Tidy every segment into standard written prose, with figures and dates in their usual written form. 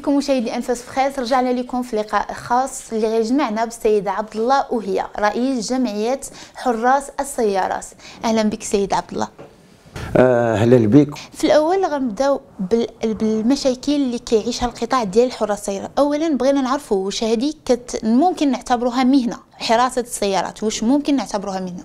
بكم مشاهدي انفاس فخاس. رجعنا لكم في لقاء خاص اللي غيجمعنا بالسيده عبد الله وهي رئيس جمعيه حراس السيارات. اهلا بك سيد عبد الله. اهلا بك. في الاول غنبداو بالمشاكل اللي كيعيشها القطاع ديال حراس السيارات. اولا بغينا نعرفوا واش هذه ممكن نعتبروها مهنه، حراسه السيارات واش ممكن نعتبروها مهنه؟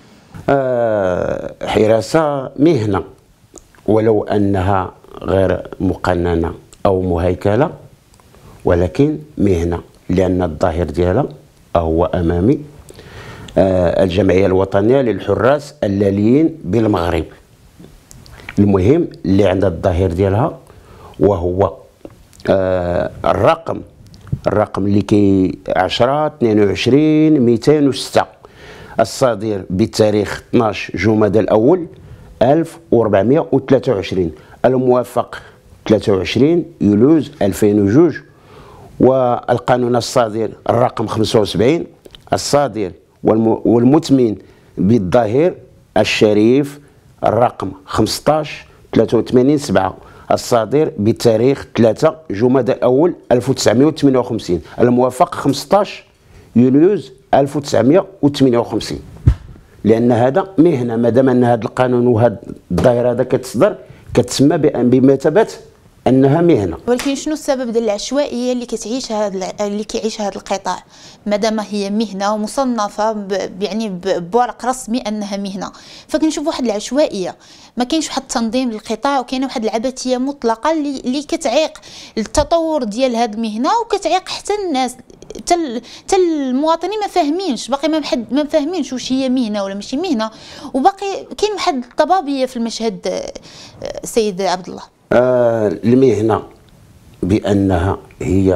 حراسه مهنه ولو انها غير مقننه او مهيكله، ولكن مهنه لان الظاهر ديالها هو امامي. الجمعيه الوطنيه للحراس اللاليين بالمغرب، المهم اللي عندها الظاهر ديالها وهو الرقم اللي كي 10/22/206 الصادر بتاريخ 12 جمادى الاول 1423 الموافق 23 يوليو 2002، والقانون الصادر الرقم 75 الصادر والمتمن بالظاهر الشريف الرقم 15/83/7 الصادر بتاريخ 3 جمادى الاول 1958 الموافق 15 يوليو 1958. لان هذا مهنه، مادام ان هذا القانون وهذا الظاهره هذا كتصدر كتسمى بمثابه انها مهنه. ولكن شنو السبب ديال العشوائيه اللي كيعيشها هذا القطاع مادام هي مهنه ومصنفه يعني بورق رسمي انها مهنه؟ فكنشوف واحد العشوائيه، ما كاينش واحد التنظيم للقطاع وكاينه واحد العبثيه مطلقه اللي كتعيق التطور ديال هذه المهنه وكتعيق حتى الناس، حتى المواطنين ما فاهمينش، باقي ما فاهمينش واش هي مهنه ولا ماشي مهنه، وباقي كاين واحد الضبابيه في المشهد. سيد عبد الله، المهنه بانها هي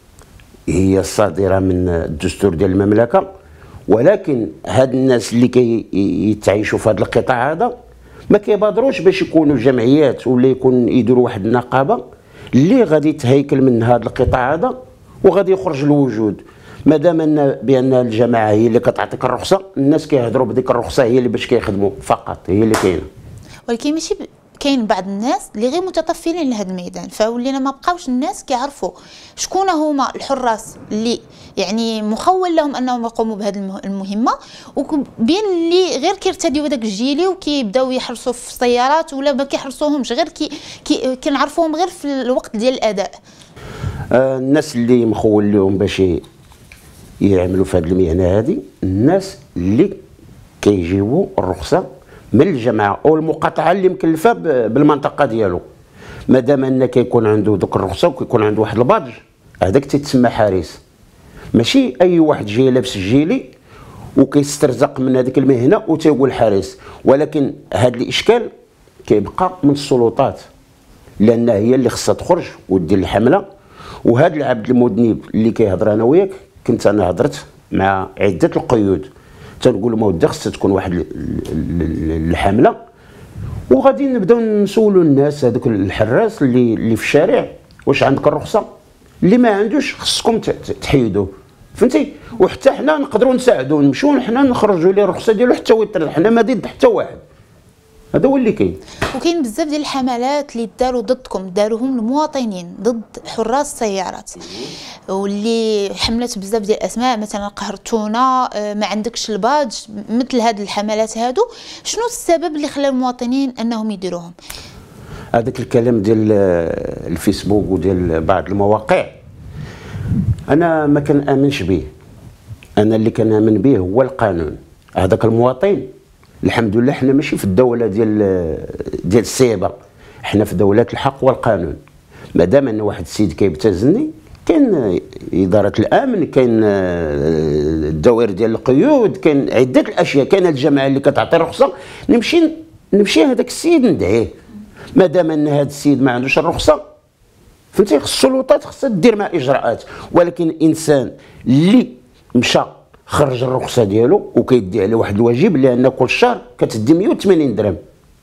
الصادره من الدستور ديال المملكه، ولكن هاد الناس اللي كيتعيشوا في هذا القطاع هذا ما كيبادروش باش يكونوا جمعيات ولا يديروا واحد النقابه اللي غادي تهيكل من هذا القطاع هذا وغادي يخرج الوجود. مادام بان الجماعه هي اللي كتعطيك الرخصه، الناس كيهضروا بديك الرخصه هي اللي باش كيخدموا فقط، هي اللي كاينه. ولكن ماشي كاين بعض الناس اللي غير متطفلين لهذا الميدان، فولينا ما بقاوش الناس كيعرفوا شكون هما الحراس اللي يعني مخول لهم انهم يقوموا بهذه المهمه، وبين اللي غير كيرتديوا داك الجيلي وكيبداو يحرسوا في السيارات ولا ما كيحرسوهمش، غير كنعرفوهم غير في الوقت ديال الاداء. الناس اللي مخول لهم باش يعملوا في هذه المهنه هذه الناس اللي كيجيبوا الرخصه من الجماعه او المقاطعه اللي مكلفه بالمنطقه ديالو. مادام ان كيكون عنده دوك الرخصه وكيكون عنده واحد البادج، هذاك تيتسمى حارس. ماشي اي واحد جاي لابس الجيلي وكيسترزق من هذيك المهنه وتيقول حارس. ولكن هذا الاشكال كيبقى من السلطات، لان هي اللي خصها تخرج ودير الحمله. وهذا العبد المذنب اللي كيهضر انا وياك، كنت انا هضرت مع عده القيود تنقول لهم ودي خصها تكون واحد الحمله، وغادي نبداو نسولوا الناس هذوك الحراس اللي في الشارع واش عندك الرخصه، اللي ما عندوش خصكم تحيدوه، فهمتي؟ وحتى حنا نقدروا نساعدوه، نمشيو حنا نخرجوا ليه الرخصه ديالو حتى هو يطرد، حنا ما ضد حتى واحد. هذا هو اللي كاين. وكاين بزاف ديال الحملات اللي داروا ضدكم، داروهم المواطنين ضد حراس السيارات، واللي حملت بزاف ديال الاسماء، مثلا قهرتونا، ما عندكش الباج، مثل هذه الحملات هادو. شنو السبب اللي خلى المواطنين انهم يديروهم؟ هذاك الكلام ديال الفيسبوك وديال بعض المواقع انا ما كنامنش به. انا اللي كنامن به هو القانون. هذاك المواطن الحمد لله حنا ماشي في الدوله ديال السيبه، حنا في دوله الحق والقانون. مادام ان واحد السيد كيبتزني، كاين اداره الامن، كاين الدوائر ديال القيود، كاين عده الاشياء، كاين الجماعه اللي كتعطي الرخصه، نمشي هذاك السيد ندعيه. مادام ان هذا السيد ما عندوش الرخصه، فهمتي، السلطات خصها دير مع اجراءات. ولكن الانسان اللي مشى خرج الرخصه ديالو وكيدي عليه واحد الواجب، لان كل شهر كتدي 180 درهم،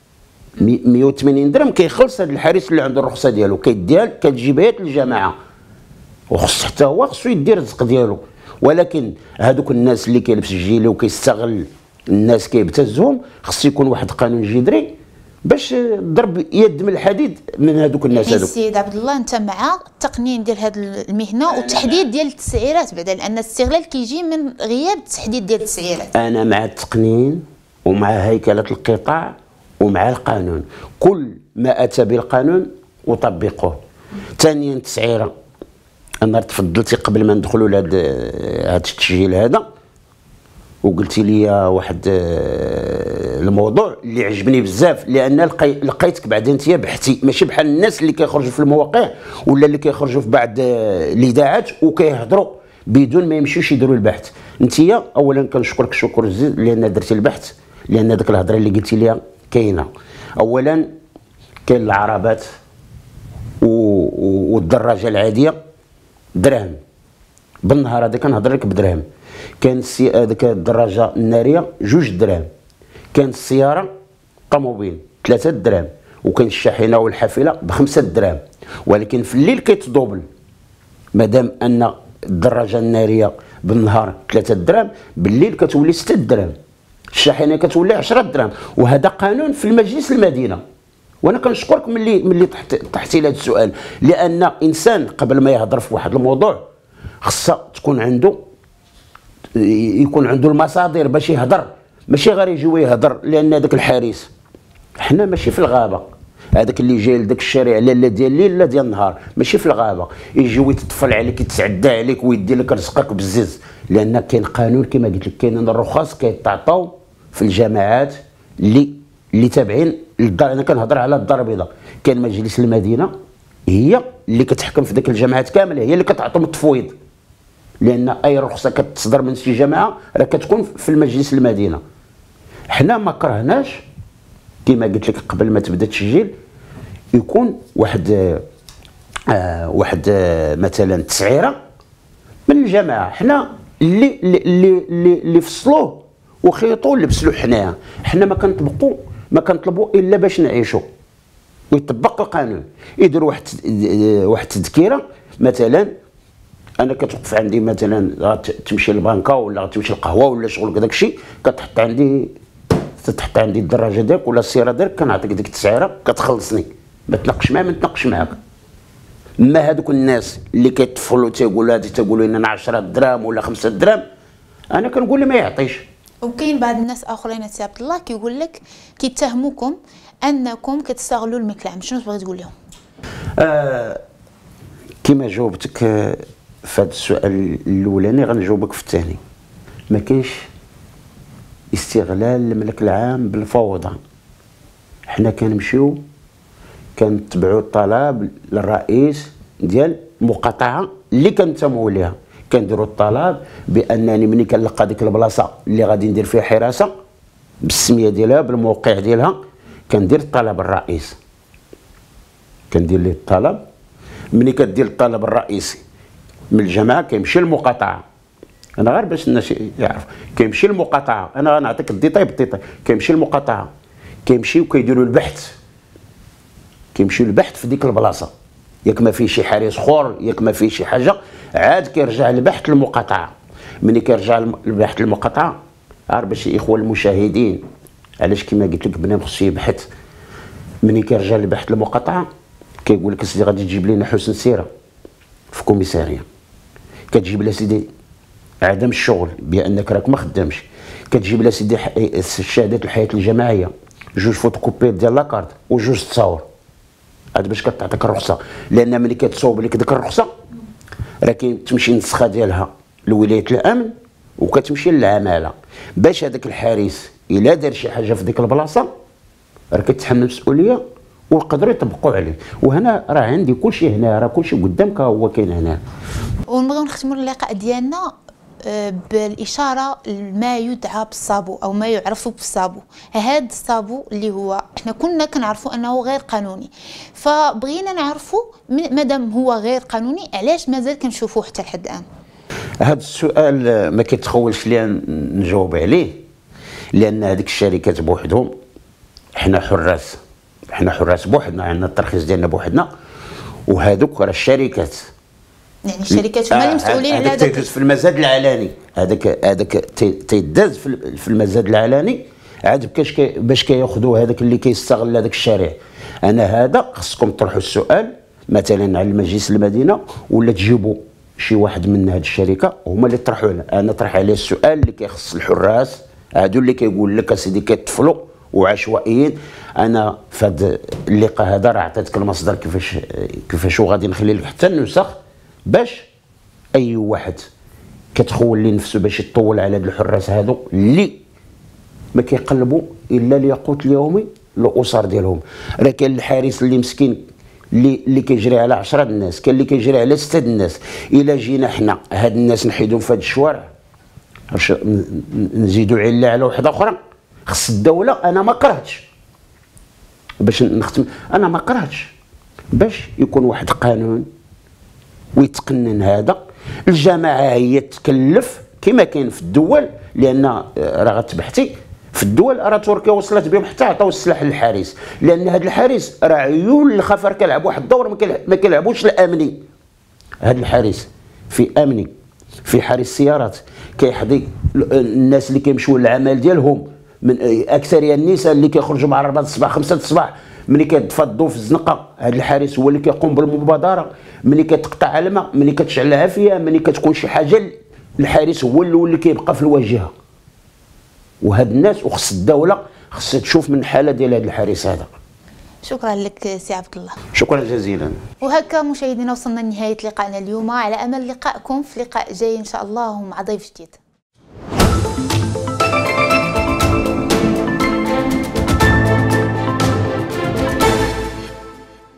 180 درهم كيخلص هذا الحارس اللي عنده الرخصه ديالو، كيديها كتجيبها للجماعه، وخص حتى هو خصو يدير الرزق ديالو. ولكن هذوك الناس اللي كيلبس الجيلي وكيستغل الناس كيبتزهم، خص يكون واحد قانون جذري باش ضرب يد من الحديد من هذوك الناس هذوك. السيد عبد الله، انت مع التقنين ديال هذه المهنه والتحديد ديال التسعيرات بعدا، لان الاستغلال كيجي من غياب التحديد ديال التسعيرات. انا مع التقنين ومع هيكله القطاع ومع القانون، كل ما اتى بالقانون وطبقوه. ثانيا التسعيره، انا تفضلتي قبل ما ندخلوا لهذا التسجيل هذا وقلتي لي واحد الموضوع اللي عجبني بزاف، لان لقيتك بعد انت بحثي ماشي بحال الناس اللي كيخرجوا في المواقع ولا اللي كيخرجوا في بعض الاذاعات وكيهضروا بدون ما يمشيوش يديروا البحث. انت اولا كنشكرك شكر جزيل لان درتي البحث، لان ديك الهضره اللي قلتي لي كاينه. اولا كاين العربات والدراجه العاديه درهم بالنهار، هذا كنهضر لك بدرهم. كان هذيك الدراجه الناريه 2 دراهم، كان السياره طوموبيل 3 دراهم، وكان الشاحنه والحافله ب5 دراهم. ولكن في الليل كيتدوبل، مادام ان الدراجه الناريه بالنهار 3 دراهم، بالليل كتولي 6 دراهم، الشاحنه كتولي 10 دراهم. وهذا قانون في المجلس المدينه. وانا كنشكرك ملي طرحتي لهذا السؤال، لان انسان قبل ما يهضر في واحد الموضوع خصها يكون عنده المصادر باش يهضر، ماشي غير يجي ويهضر. لان هذاك الحارس حنا ماشي في الغابه، هذاك اللي جاي لذاك الشارع لا ديال الليل لا ديال النهار، ماشي في الغابه يجي ويتطفل عليك يتسعدى عليك ويدي لك رزقك بالزز. لان كاين قانون كما قلت لك، كاينين الرخص كيتعطاو في الجماعات اللي تابعين للدار. انا كنهضر على الدار البيضاء، كاين مجلس المدينه هي اللي كتحكم في ذاك الجماعات كامله، هي اللي كتعطيهم التفويض. لان اي رخصه كتصدر من شي جماعه راه كتكون في المجلس المدينه. حنا ما كرهناش كما قلت لك قبل ما تبدا التسجيل يكون واحد مثلا تسعيره من الجماعه. حنا اللي فصلوه وخيطوه لبسلو حنايا. حنا ما كنطلبوا الا باش نعيشوا ويطبق القانون. يدير واحد التذكيره، مثلا انا كتوقف عندي مثلا تمشي للبنكه ولا تمشي للقهوه ولا شغل داك الشيء، تحط عندي الدراجه ديالك ولا السياره ديالك، كنعطيك ديك التسعيره كتخلصني، ما تناقش معايا ما نتناقش معاك. ما هذوك الناس اللي كيطفلوا تيقولوا لنا 10 دراهم ولا 5 دراهم، انا كنقول له ما يعطيش. وكاين بعض الناس اخرين سي عبد الله كيقول لك كيتهموكم انكم كتستغلوا المكلام، شنو تبغي تقول لهم؟ كما جاوبتك في هذا السؤال الاولاني غنجاوبك في الثاني. ما كاينش استغلال الملك العام بالفوضى. حنا كنمشيو كنتبعوا الطلب للرئيس ديال المقاطعه اللي كنتموا ليها، كنديروا الطلب بانني ملي كنلقى ديك البلاصه اللي غادي ندير فيها حراسه بالسميه ديالها بالموقع ديالها، كندير الطلب الرئيس، كندير ليه الطلب. ملي كدير الطلب الرئيسي من الجماعه كيمشي للمقاطعه. انا غير باش الناس يعرف، كيمشي للمقاطعه، انا غنعطيك الديتاي بالديتاي. كيمشي للمقاطعه، كيمشيو كيديروا البحث، كيمشيو البحث في ديك البلاصه، ياك ما فيه شي حارس اخر ياك ما فيه شي حاجه، عاد كيرجع البحث للمقاطعه. ملي كيرجع البحث للمقاطعه، عارف باش الاخوه المشاهدين علاش كما قلت لك بنادم خصو يبحث. ملي كيرجع البحث للمقاطعه كيقول لك سيدي غادي تجيب لنا حسن سيره في كوميساريه، كتجيب لها سيدي عدم الشغل بانك راك ما خدامش، كتجيب لها سيدي شهادات الحياه الجماعيه، 2 فوتوكوبيات ديال لاكارت و2 تصاور، عاد باش كتعطيك الرخصه. لان ملي كتصوب لك ديك الرخصه راه تمشي النسخه ديالها لولايه الامن وكتمشي للعماله، باش هذاك الحارس الا دار شي حاجه في ديك البلاصه راه كتحمل مسؤوليه ويقدروا يطبقوا عليه. وهنا راه عندي كلشي هنا، راه كلشي قدامك هو كاين هنا. ونبغيو نختموا اللقاء ديالنا بالاشاره لما يدعى بالصابو او ما يعرف بالصابو. هذا الصابو اللي هو احنا كنا كنعرفوا انه غير قانوني، فبغينا نعرفوا مادام هو غير قانوني علاش مازال كنشوفوه حتى لحد الان. هذا السؤال ما كيتخولش لي نجاوب عليه، لان هذيك الشركات بوحدهم، حنا حراس بوحدنا، عندنا الترخيص ديالنا بوحدنا، وهذوك راه الشركات، يعني الشركات هما المسؤولين على هذاك تيدوز في المزاد العلني، هذاك تيداز في المزاد العلني عاد باش كياخذوا هذاك اللي كيستغل هذاك الشارع. انا هذا خصكم تطرحوا السؤال مثلا على المجلس المدينه، ولا تجيبوا شي واحد من هذه الشركه هما اللي يطرحوا له. انا طرح عليه السؤال اللي كيخص الحراس هادو اللي كيقول لك اسيدي كيطفلوا وعشوائيين. انا في هذا اللقاء هذا راه عطيتك المصدر كيفاش وغادي نخلي لك حتى النسخ، باش اي واحد كتخول لي نفسه باش يطول على هاد الحراس هادو اللي ما كيقلبوا الا الياقوت اليومي للاسر ديالهم. راه كاين الحارس اللي مسكين اللي كيجري على 10 الناس، كاين اللي كيجري على 6 الناس. الا جينا حنا هاد الناس نحيدهم في هاد الشوارع واش نزيدوا عله على وحده اخرى؟ خص الدوله، انا ما كرهتش باش نختم، انا ما كرهتش باش يكون واحد قانون ويتقنن هذا. الجماعه هي تكلف كما كاين في الدول، لان راه غتبحثي في الدول راه تركيا وصلت بهم حتى عطاو السلاح للحارس، لان هذا الحارس راه عيون الخفر كيلعب واحد الدور ما كيلعبوش الامني. هذا الحارس في امني، في حارس السيارات كيحضي الناس اللي كيمشيو للعمل ديالهم، من اكثريه النساء اللي كيخرجوا مع 4 الصباح 5 الصباح، ملي كيتفضوا في الزنقه هذا الحارس هو اللي كيقوم بالمبادره. ملي كتقطع الماء، ملي كتشعل العافيه، ملي كتكون شي حاجه، الحارس هو الاول اللي كيبقى في الواجهه. وهاد الناس وخص الدوله خصها تشوف من الحاله ديال هذا الحارس هذا. شكرا لك سي عبد الله. شكرا جزيلا. وهكا مشاهدينا وصلنا لنهايه لقائنا اليوم، على امل لقائكم في لقاء جاي ان شاء الله ومع ضيف جديد.